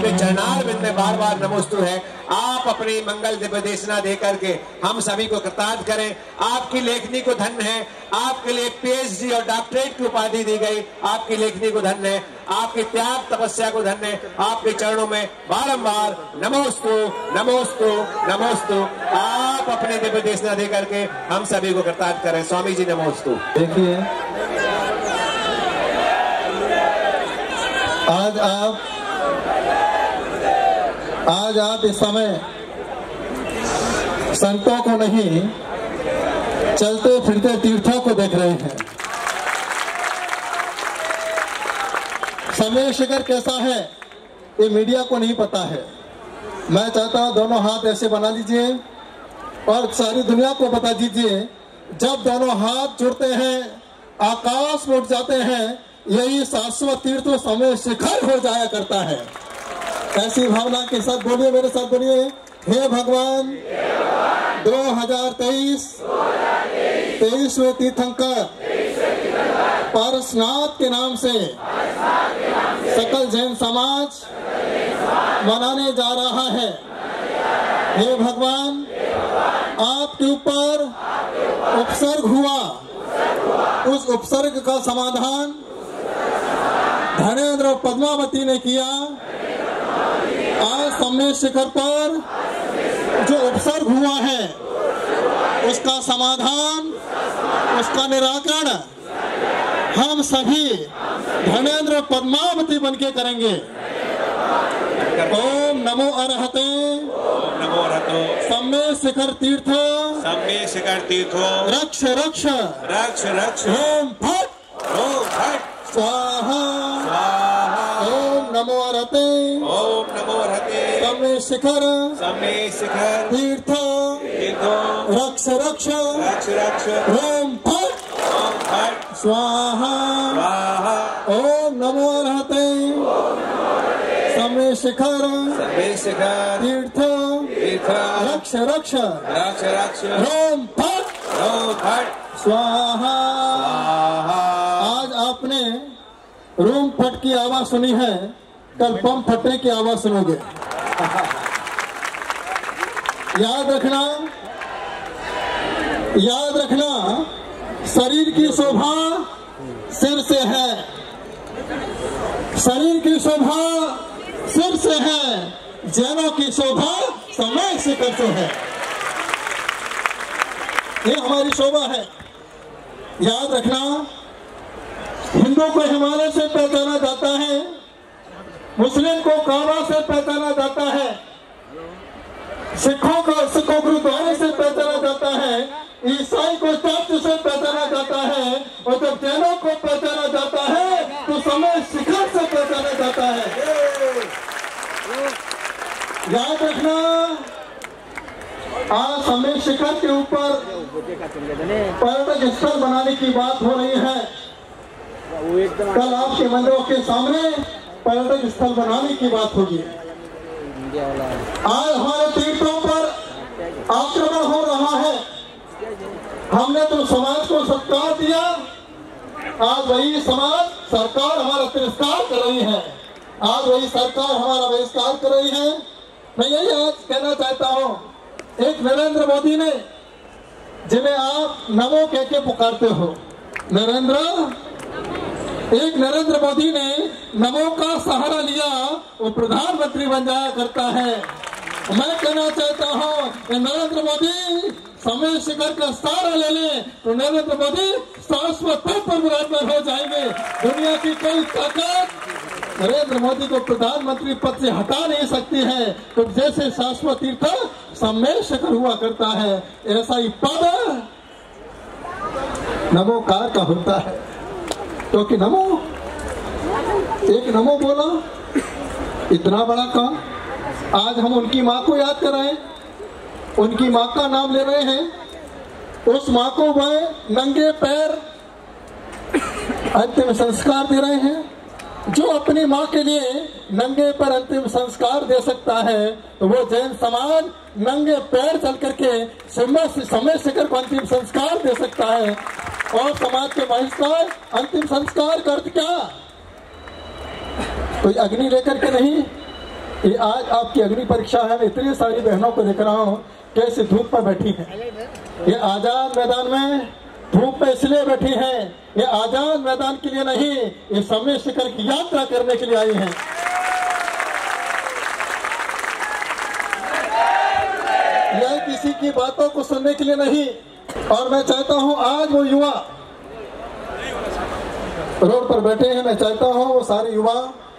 आपके चरणारविंद में बार बार नमोस्तु है। आप अपनी मंगल दिव्य देशना दे करके हम सभी को कृतार्थ करें। आपकी लेखनी को धन्य है, आपके लिए PhD और डॉक्टरेट की उपाधि दी गई, आपकी लेखनी को धन्य है, आपकी त्याग तपस्या को धन्य है। आपके चरणों में बारंबार नमोस्तु नमोस्तु नमोस्तु। आप अपने दिव्य देशना दे करके हम सभी को कृतार्थ करें। स्वामी जी नमोस्तु। देखिए, आज आप इस समय संतों को नहीं, चलते फिरते तीर्थों को देख रहे हैं। समय शिखर कैसा है ये मीडिया को नहीं पता है। मैं चाहता हूं दोनों हाथ ऐसे बना लीजिए और सारी दुनिया को बता दीजिए, जब दोनों हाथ जुड़ते हैं आकाश में उठ जाते हैं, यही शाश्वत तीर्थ समय शिखर हो जाया करता है। ऐसी भावना के साथ बोलिए, मेरे साथ बोलिए, हे भगवान 2023 तीर्थंकर पारसनाथ के नाम से सकल जैन समाज मनाने जा रहा है। हे भगवान, आपके ऊपर उपसर्ग हुआ, उस उपसर्ग का समाधान धनेन्द्र और पद्मावती ने किया। आज सम्मेलन शिखर पर जो उपसर्ग हुआ है उसका समाधान, उसका निराकरण हम सभी धनेन्द्र और पद्मावती बनके करेंगे। ओम नमो अरहते, नमो अरहतो सम्मेलन शिखर तीर्थ, सम्मेलन शिखर तीर्थो रक्ष रक्ष रक्ष रक्ष ओम भट स्वाहा। ओम नमो अरहते, ओम नमो अरहते सम्मेलन शिखर तीर्थ तीर्थो रक्ष रक्ष रक्ष रक्ष ओम भट स्वाहा। ओम नमो अरहते, सम्मेलन शिखर तीर्थ रक्ष रक्ष रक्ष रक्ष ओम भट स्वाहा। आज आपने रूम फट की आवाज सुनी है, कल बम फटने की आवाज सुनोगे। याद रखना, शरीर की शोभा सिर से है, शरीर की शोभा सिर से है, जैनों की शोभा समय शिखर से है। ये हमारी शोभा है। याद रखना, हिंदू को हिमालय से पहचाना जाता है, मुस्लिम को काबा से पहचाना जाता है, सिखों को गुरुद्वारे से पहचाना जाता है, ईसाई को चर्च से पहचाना जाता है, और जब जैनों को पहचाना जाता है तो समय शिखर से पहचाना जाता है। याद रखना, आज समय शिखर के ऊपर पर्यटक स्थल बनाने की बात हो रही है। कल आपके मंदिरों के सामने पर्यटक स्थल बनाने की बात होगी। आज हमारे तीर्थों पर आक्रमण हो रहा है। हमने तो समाज को सत्कार दिया, आज वही समाज सरकार हमारा तिरस्कार कर रही है, आज वही सरकार हमारा बहिष्कार कर रही है। मैं यही आज कहना चाहता हूँ, एक नरेंद्र मोदी ने, जिन्हें आप नमो कह के पुकारते हो, एक नरेंद्र मोदी ने नमो का सहारा लिया, वो प्रधानमंत्री बन जाया करता है। मैं कहना चाहता हूँ, नरेंद्र मोदी समय शिखर का सहारा ले लें तो नरेंद्र मोदी शाश्वत पद पर विराजमान हो जाएंगे। दुनिया की कोई ताकत नरेंद्र मोदी को प्रधानमंत्री पद से हटा नहीं सकती है। तो जैसे शाश्वत तीर्थ सम्मेलन शिखर हुआ करता है, ऐसा ही पद नमोकार का होता है। क्योंकि नमो, एक नमो बोला, इतना बड़ा काम। आज हम उनकी माँ को याद कर रहे हैं, उनकी माँ का नाम ले रहे हैं। उस माँ को वह नंगे पैर अंतिम संस्कार दे रहे हैं। जो अपनी माँ के लिए नंगे पैर अंतिम संस्कार दे सकता है, तो वो जैन समाज नंगे पैर चल करके समय शिखर को अंतिम संस्कार दे सकता है। और समाज के बहिष्कार अंतिम संस्कार का अर्थ क्या? कोई अग्नि लेकर के नहीं, ये आज आपकी अग्नि परीक्षा है। इतनी सारी बहनों को देख रहा हूँ कैसे धूप में बैठी हैं। ये आजाद मैदान में धूप में इसलिए बैठी हैं, ये आजाद मैदान के लिए नहीं, ये समय शिखर की यात्रा करने के लिए आई हैं। यह किसी की बातों को सुनने के लिए नहीं। और मैं चाहता हूं आज वो युवा रोड पर बैठे हैं, मैं चाहता हूं वो सारे युवा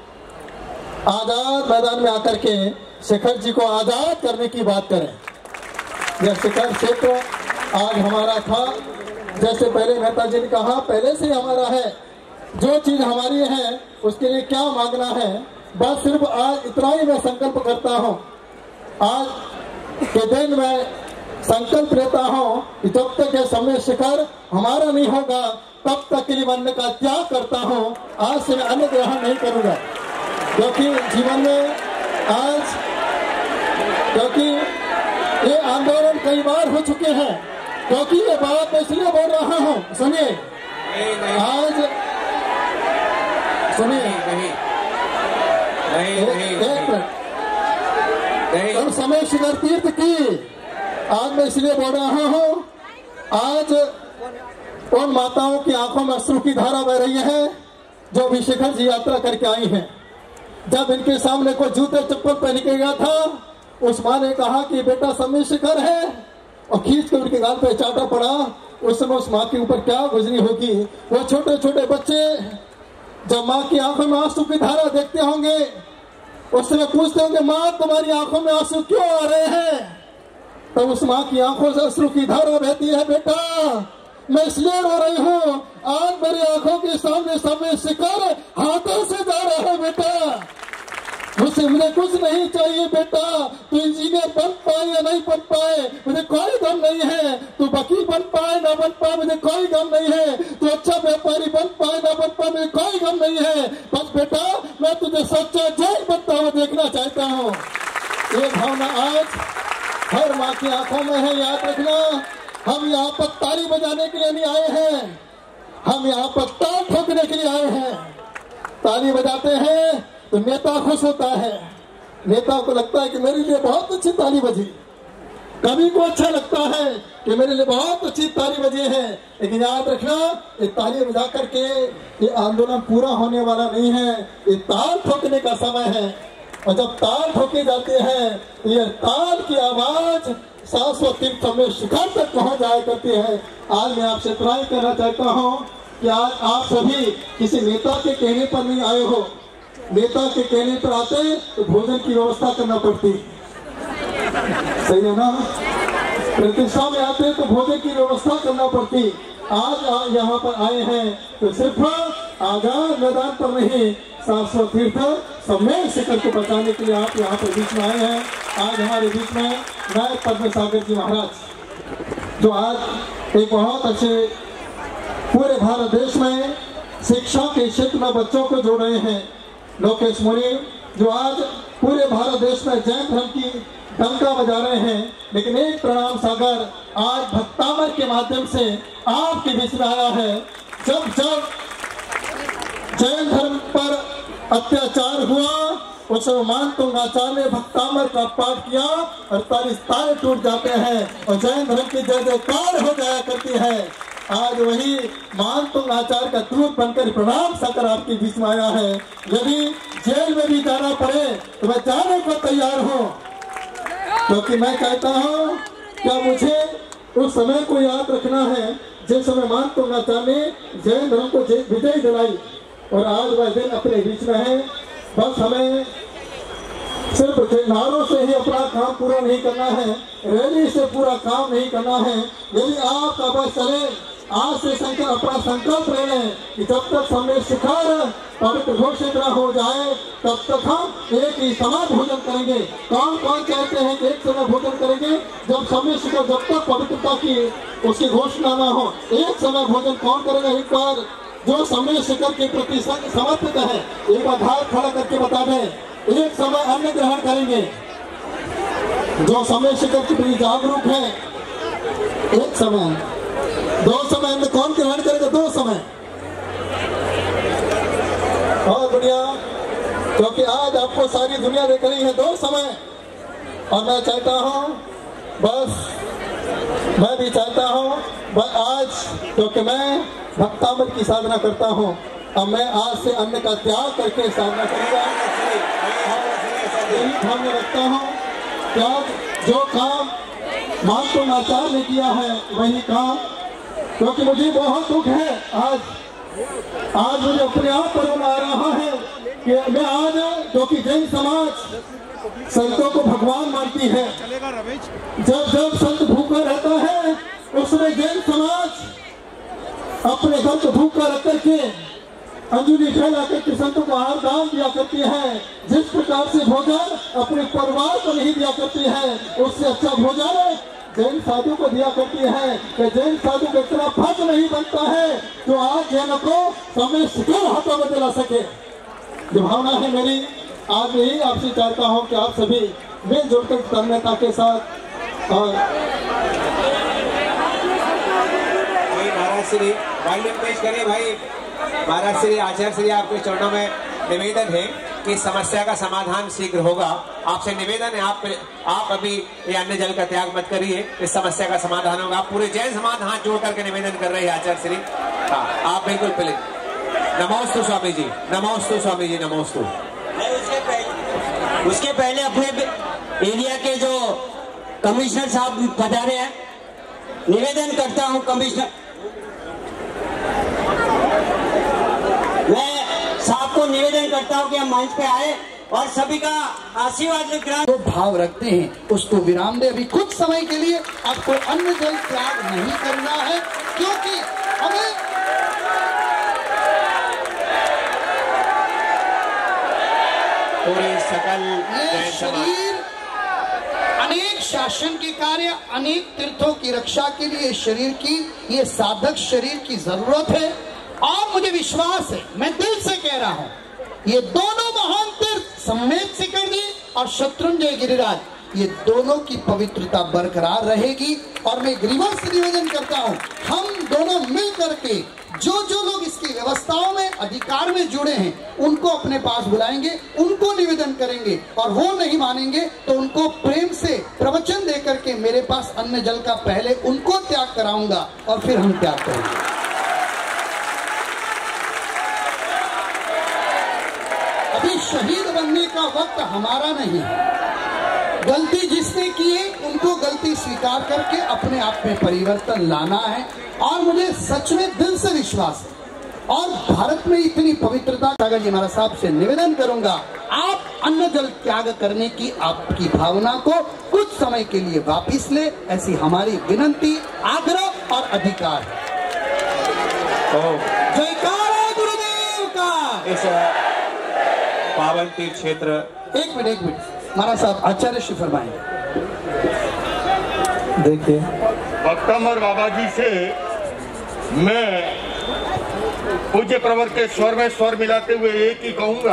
आजाद मैदान में आकर के शिखर जी को आजाद करने की बात करें। यह शिखर क्षेत्र आज हमारा था, जैसे पहले मेहता जी ने कहा, पहले से हमारा है। जो चीज हमारी है उसके लिए क्या मांगना है, बस सिर्फ आज इतना ही मैं संकल्प करता हूं। आज के दिन मैं संकल्प लेता हूं कि जब तक यह समय शिखर हमारा नहीं होगा तब तक के लिए अन्न का त्याग करता हूं। आज से मैं अन्न ग्रहण नहीं करूंगा, क्योंकि जीवन में आज, क्योंकि ये आंदोलन कई बार हो चुके हैं। क्योंकि ये बात मैं इसलिए बोल रहा हूं, सुनिए आज, सुनिए एक मिनट, और समय शिखर तीर्थ की आज मैं इसलिए बोल रहा हूं। आज उन माताओं की आंखों में अश्रु की धारा बह रही है जो भी शिखर जी यात्रा करके आई हैं। जब इनके सामने कोई जूते चप्पल पहन के गया था, उस माँ ने कहा कि बेटा समय शिखर है, और खींच के उनके गाल पे चाटा पड़ा। उस समय उस माँ के ऊपर क्या गुजरी होगी। वो छोटे छोटे बच्चे जब माँ की आंखों में आंसू की धारा देखते होंगे, उस समय पूछते होंगे, माँ तुम्हारी आंखों में आंसू क्यों आ रहे हैं? तो उस माँ की आंखों से अश्रु की धारा बहती है, बेटा मैं इसलिए रो रही हूँ, आज मेरी आंखों के सामने समय शिखर हाथों से जा रहा है। बेटा मुझे कुछ नहीं चाहिए बेटा, तू इंजीनियर बन पाए या नहीं बन पाए मुझे कोई गम नहीं है, तू वकील बन पाए ना बन पाए मुझे कोई गम नहीं है, तू अच्छा व्यापारी बन पाए ना बन पाए मुझे कोई गम नहीं है, बस बेटा मैं तुझे सच्चा जैन बनता हुआ देखना चाहता हूँ। ये भावना आज हर माँ की आंखों में है। याद रखना, हम यहाँ पर ताली बजाने के लिए नहीं आए हैं, हम यहाँ पर ताल ठोकने के लिए आए हैं। ताली बजाते हैं तो नेता खुश होता है, नेता को लगता है कि मेरे लिए बहुत अच्छी ताली बजी। कभी को अच्छा लगता है कि मेरे लिए बहुत अच्छी ताली बजी है। लेकिन याद रखना, ये ताली बजा करके ये आंदोलन पूरा होने वाला नहीं है, ये ताल ठोकने का समय है। और जब ताल ठोके जाते हैं तो ये ताल की आवाज शाश्वत तीर्थ में शिखर तक पहुंच जाया करती है। आज मैं आपसे इतना ही कहना चाहता हूँ कि आज आप सभी किसी नेता के कहने पर नहीं आए हो। नेता के कहने पर आते तो भोजन की व्यवस्था करना पड़ती, सही है ना? प्रतिष्ठा में आते तो भोजन की व्यवस्था करना पड़ती। आज यहाँ पर आए हैं तो सिर्फ आजाद मैदान पर नहीं, शाश्वत तीर्थ सम्मेलन शिखर को बचाने के लिए आप यहाँ पर बीच में आए हैं। आज हमारे बीच में नायक पद्म सागर जी महाराज, जो आज एक बहुत अच्छे पूरे भारत देश में शिक्षा के क्षेत्र में बच्चों को जोड़ रहे हैं। लोकेश मुनि, जो आज पूरे भारत देश में जैन धर्म की डंका बजा रहे हैं। लेकिन एक प्रणाम सागर आज भक्तामर के माध्यम से आपके बीच में आया है। जब जब जैन धर्म पर अत्याचार हुआ उस समय मानतुंग आचार्य ने भक्तामर का पाठ किया, 48 तारे टूट जाते हैं और जैन धर्म की जय जयकार हो जाया करती है। आज वही मानतुंग आचार्य का दूत बनकर प्रणाम सागर आपके बीच में आया है। यदि जेल में भी जाना पड़े तो मैं जाने को तैयार हूँ, क्योंकि मैं कहता हूँ क्या मुझे उस समय को याद रखना है जिस समय मानतुंग आचार्य ने जैन धर्म को विजय दिलाई, और आज वह दिन अपने बीच में है। बस हमें सिर्फ नारों से ही अपना काम पूरा नहीं करना है, रैली से पूरा काम नहीं करना है। यदि आपका बस चले, आज से संकल्प अपना संकल्प ले लें कि जब तक समय शिखर पवित्र घोषित न हो जाए तब तक हम एक ही समय भोजन करेंगे। कौन कौन कहते हैं कि एक समय भोजन करेंगे? जब समय शिखर, जब तक पवित्रता की उसकी घोषणा न हो, एक समय भोजन कौन करेगा? एक बार जो समय शिखर के प्रति समर्पित है एक बार हाथ खड़ा करके बता दें, एक समय अन्न ग्रहण करेंगे। जो समय शिखर के प्रति जागरूक है, एक समय, 2 समय अन्न कौन ग्रहण करेगा? 2 समय। और बढ़िया, क्योंकि आज आपको आपको सारी दुनिया देख रही है 2 समय, और मैं चाहता हूँ बस मैं भी चाहता हूँ आज, क्योंकि मैं भक्तामृत की साधना करता हूँ, अब मैं आज से अन्न का त्याग करके साधना करूँगा। यही ध्यान रखता हूँ क्या जो काम महात्मा आचार्य ने किया है वही काम, क्योंकि मुझे बहुत दुख है आज मुझे अपने आप पर रोना आ रहा है कि मैं आज, क्योंकि जैन समाज संतों को भगवान मानती है, जब संत भूखा रहता है उसमें जैन समाज अपने घर को भूखा रख करके अंजलि फैला करके संतों को आहार दान दिया करती है। जिस प्रकार से भोजन अपने परिवार को नहीं दिया करती है, उससे अच्छा भोजन जैन साधु को दिया करती है कि जैन साधु को इतना फर्क नहीं बनता है जो आज जैनों को समय सिकल हाथों में दिला सके। जो भावना है मेरी, आज यही आपसे चाहता हूँ कि आप सभी मिलजुल कर तन्मयता के साथ और महाराज श्री वॉल्यूम पेश करिए भाई। महाराज श्री आचार्य श्री आपके चरणों में निवेदन है कि समस्या का समाधान शीघ्र होगा। आपसे निवेदन है आप अभी ये अन्न जल का त्याग मत करिए, इस समस्या का समाधान होगा। आप पूरे जैन समाज हाथ जोड़ करके निवेदन कर रहे हैं आचार्य श्री। हाँ, आप बिल्कुल प्लीज। नमोस्तु स्वामी जी, नमोस्तु स्वामी जी, नमोस्तु। उसके पहले अपने एरिया के जो कमिश्नर साहब पधारे हैं, निवेदन करता हूं कमिश्नर, मैं साहब को निवेदन करता हूं कि हम मंच पे आए और सभी का आशीर्वाद लेकर जो भाव रखते हैं उसको विराम दे। अभी कुछ समय के लिए आपको अन्न जल त्याग नहीं करना है, क्योंकि हमें पूरे सकल ये शरीर अनेक शासन के कार्य, अनेक तीर्थों की रक्षा के लिए शरीर की, ये साधक शरीर की जरूरत है। और मुझे विश्वास है, मैं दिल से कह रहा हूं, ये दोनों महान तीर्थ सम्मेद शिखरजी और शत्रुंजय गिरिराज, ये दोनों की पवित्रता बरकरार रहेगी। और मैं ग्रीवा से निवेदन करता हूं, हम दोनों मिल करके जो लोग इसकी व्यवस्थाओं में अधिकार में जुड़े हैं उनको अपने पास बुलाएंगे, उनको निवेदन करेंगे, और वो नहीं मानेंगे तो उनको प्रेम से प्रवचन दे करके मेरे पास अन्न जल का पहले उनको त्याग कराऊंगा और फिर हम त्याग करेंगे। अभी शहीद बनने का वक्त हमारा नहीं है। गलती जिसने की है उनको गलती स्वीकार करके अपने आप में परिवर्तन लाना है। और मुझे सच में दिल से विश्वास है, और भारत में इतनी पवित्रता, सागर जी महाराज साहब से निवेदन करूंगा, आप अन्न जल त्याग करने की आपकी भावना को कुछ समय के लिए वापिस ले, ऐसी हमारी विनंती, आग्रह और अधिकार है। जयकारा गुरुदेव का। इस पावन तीर्थ क्षेत्र, एक मिनट महाराज साहब, आचार्य श्री फरमाएं। देखिए, भक्तमर बाबा जी से मैं पूज्य प्रवर के स्वर में स्वर मिलाते हुए एक ही कहूंगा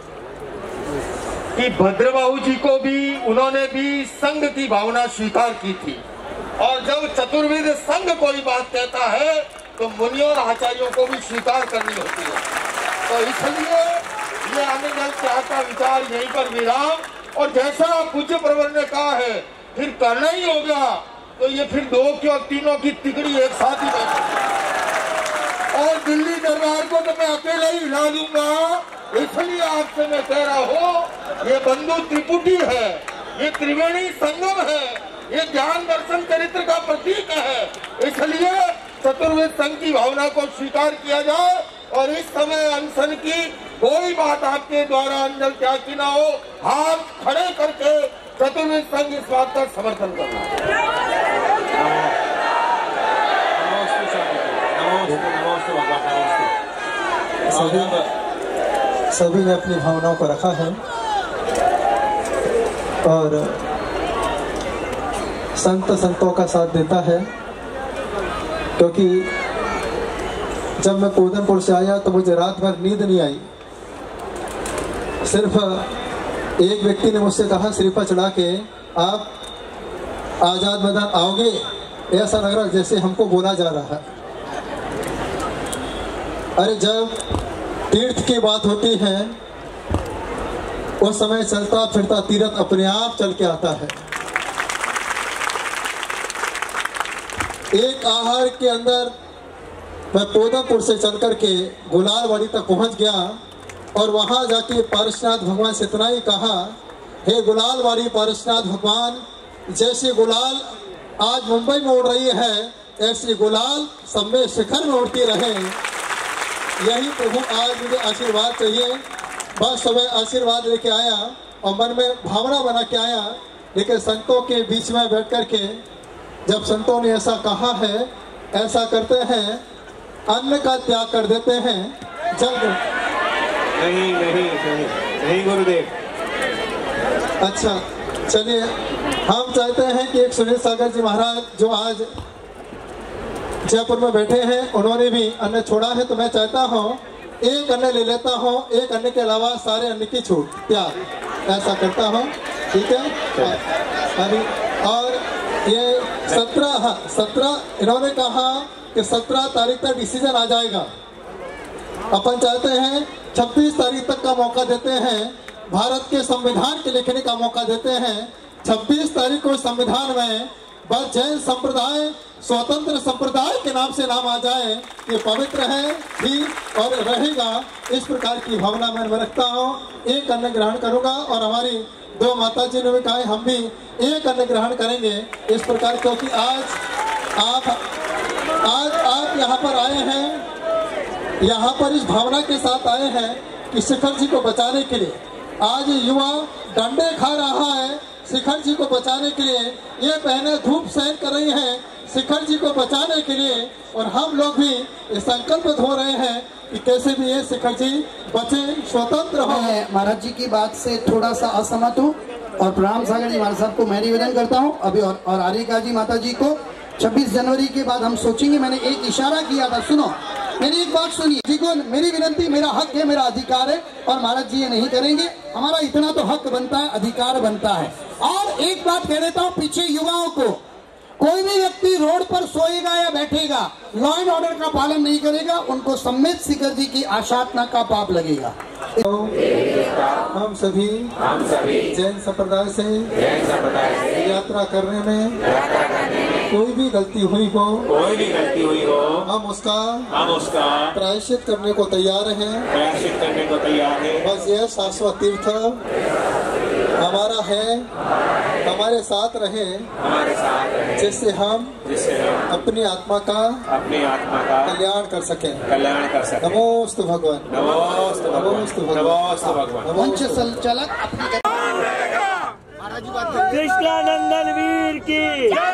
कि भद्रबाहु जी को भी, उन्होंने भी संघ की भावना स्वीकार की थी। और जब चतुर्वेद संघ कोई बात कहता है तो मुनियों और आचार्यों को भी स्वीकार करनी होती है। तो इसलिए ये अन्न जल त्याग का विचार यहीं पर विराम। और जैसा पूज्य प्रवर ने कहा है, फिर करना ही होगा, तो ये फिर 2 की और 3 की तिकड़ी एक साथ ही बैठे। और दिल्ली दरबार को तो मैं अकेले ही हिला दूंगा। इसलिए आपसे मैं कह रहा हूँ, ये बंधु त्रिपुटी है, ये त्रिवेणी संगम है, ये ज्ञान दर्शन चरित्र का प्रतीक है। इसलिए चतुर्वेद संघ की भावना को स्वीकार किया जाए। और इस समय अनशन की कोई बात आपके द्वारा अन्न त्याग की ना हो, हाथ खड़े करके चतुर्वेद संघ इस बात का समर्थन करना। सभी ने अपनी भावनाओं को रखा है और संतों का साथ देता है। क्योंकि जब मैं पूदनपुर से आया तो मुझे रात भर नींद नहीं आई। सिर्फ एक व्यक्ति ने मुझसे कहा, श्रीफल चढ़ा के आप आजाद मैदान आओगे? ऐसा लग रहा जैसे हमको बोला जा रहा है। अरे जब तीर्थ की बात होती है उस समय चलता फिरता तीर्थ अपने आप चल के आता है। एक आहार के अंदर मैं पोदमपुर से चल करके गुलालवाड़ी तक पहुंच गया और वहां जाके पारसनाथ भगवान से इतना ही कहा, हे गुलालवाड़ी पारसनाथ भगवान, जैसे गुलाल आज मुंबई में उड़ रही है ऐसी गुलाल सब में शिखर में उड़ती रहे। यही प्रभु आज मुझे आशीर्वाद चाहिए। बस सुबह आशीर्वाद लेके आया और मन में भावना बना के आया, लेकिन संतों के बीच में बैठ कर के जब संतों ने ऐसा कहा है, ऐसा करते हैं, अन्न का त्याग कर देते हैं, जल नहीं नहीं नहीं नहीं गुरुदेव। अच्छा चलिए, हम चाहते हैं कि एक सुनील सागर जी महाराज जो आज जयपुर में बैठे हैं, उन्होंने भी अन्न छोड़ा है, तो मैं चाहता हूँ एक अन्न ले लेता हूँ, एक अन्न के अलावा सारे अन्न की छूट त्याग, ऐसा करता हूँ, ठीक है। अभी और ये 17 इन्होंने कहा कि 17 तारीख तक डिसीजन आ जाएगा। अपन चाहते हैं 26 तारीख तक का मौका देते हैं, भारत के संविधान के लिखने का मौका देते हैं। 26 तारीख को संविधान में बस जैन संप्रदाय स्वतंत्र संप्रदाय के नाम से नाम आ जाए, ये पवित्र है ठीक और रहेगा, इस प्रकार की भावना मैं रखता हूँ। एक अन्न ग्रहण करूंगा और हमारी 2 माता जी ने भी कहा हम भी एक अन्न ग्रहण करेंगे इस प्रकार, क्योंकि आज आप यहाँ पर आए हैं, यहाँ पर इस भावना के साथ आए हैं कि शिखर जी को बचाने के लिए। आज युवा डंडे खा रहा है शिखर जी को बचाने के लिए, ये बहनें धूप सहन कर रही हैं शिखर जी को बचाने के लिए, और हम लोग भी संकल्पित हो रहे हैं कि कैसे भी ये शिखर जी बचे, स्वतंत्र हो। महाराज जी की बात से थोड़ा सा असहमत हूँ और प्रणाम सागर जी महाराज साहब को मैं निवेदन करता हूँ अभी, और आर्यका जी माता जी को 26 जनवरी के बाद हम सोचेंगे। मैंने एक इशारा किया था, सुनो मेरी एक बात सुनिए जी को, मेरी विनती, मेरा हक है, मेरा अधिकार है, और महाराज जी ये नहीं करेंगे, हमारा इतना तो हक बनता है, अधिकार बनता है। और एक बात कह देता हूँ पीछे युवाओं को, कोई भी व्यक्ति रोड पर सोएगा या बैठेगा, लॉ एंड ऑर्डर का पालन नहीं करेगा, उनको सम्मेत शिखर जी की आशातना का पाप लगेगा। हम सभी जैन संप्रदाय से यात्रा करने में कोई भी गलती हुई हो, हम उसका प्रायश्चित करने को तैयार हैं। बस यह शाश्वत तीर्थ हमारा है, हमारे साथ रहे, जिससे हम अपनी आत्मा का कल्याण कर सकें। नमोस्तु भगवान, नमोस्तु भगवान। मंच संचालक कृष्णानंदन वीर की